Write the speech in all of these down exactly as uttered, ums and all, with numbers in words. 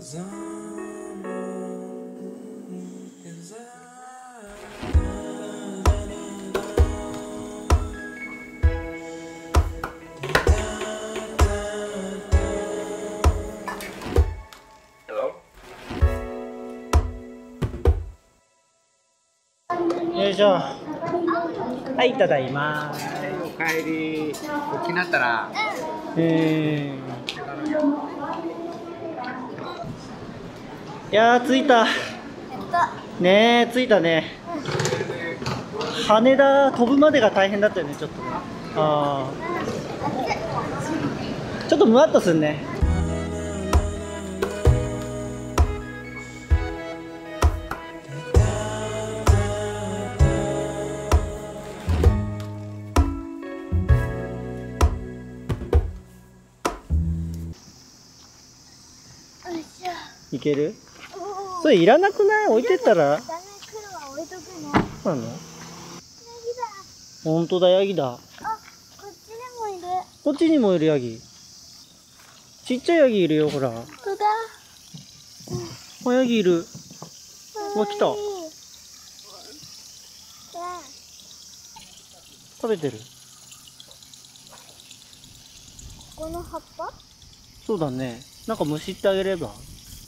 よいしょ。はい、ただいま。 おかえり。大きなったら。 えー。いやー、着いた。ねえ、着いたね。羽田飛ぶまでが大変だったよね、ちょっとね。あー。ちょっとむわっとすんね。いける？それいらなくない？置いてったら？そうなの？ほんとだ、ヤギだ。あ、こっちにもいる。こっちにもいるヤギ。ちっちゃいヤギいるよ、ほら。ほんとだ。あ、ヤギいる。うわ、来た。食べてる。 この葉っぱ？ そうだね。なんかむしってあげれば。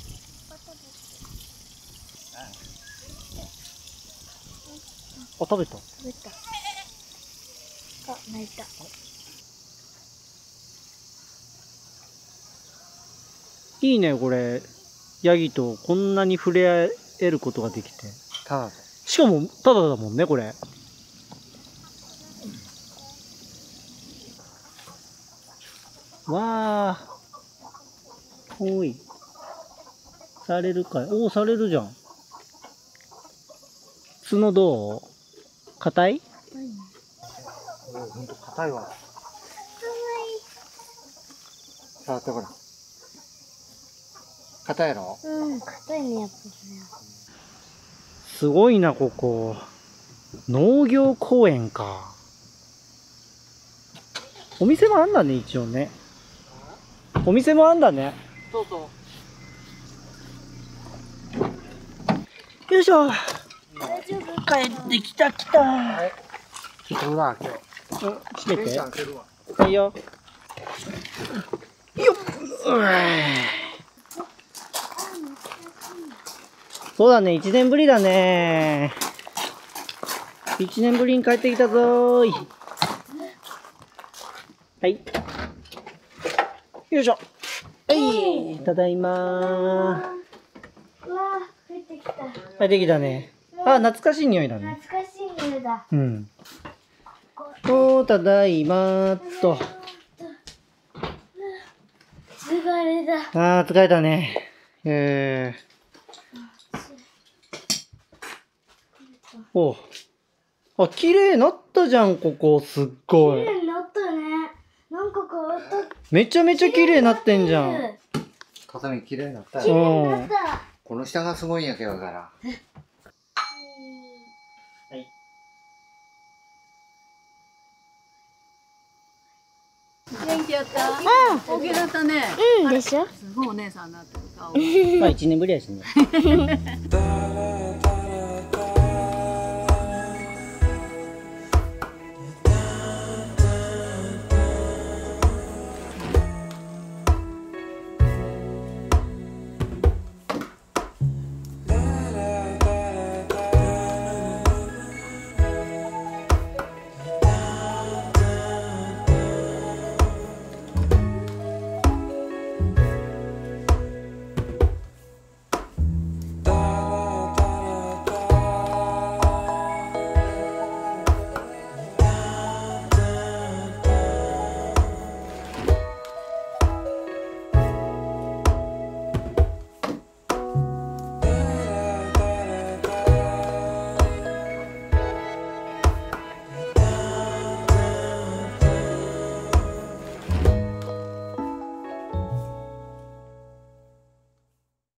あ、食べた。 食べた。あ、泣いた。 いいね、これ。ヤギとこんなに触れ合えることができて。 ただ。 しかも、ただだもんね、これ。わあ。おい。されるかい？おお、されるじゃん。角どう？硬い？ おお、ほんと硬いわ。触ってごらん。硬いやろ？ うん、硬いね、やっぱり。 すごいな、ここ。農業公園か。お店もあんだね、一応ね。お店もあんだね。そうそう。よいしょ。 大丈夫？ 帰ってきた、来た。 はい。ちょっと裏開け。 うん、閉めて。 開けるわ。 はいよ。よっ。うそうだね、一年ぶりだね。一年ぶりに帰ってきたぞーい。はい。よいしょ。はい、ただいまー。 うわー、帰ってきた。 帰ってきたね。あ、懐かしい匂いだね。 懐かしい匂いだ。 うん。おー、ただいまーっと。 疲れだ。 あー、疲れたね。えー。おあ、綺麗になったじゃん、ここ。すっごい。 綺麗になったね。なんか変わった。 めちゃめちゃ綺麗になってんじゃん。 畳綺麗になった綺よ。 麗になった。 この下がすごいんやけどから。 はい。 元気やった？うん。大きだったね。 うんでしょ。 すごいお姉さんになってる顔。 まあ一年ぶりやしね。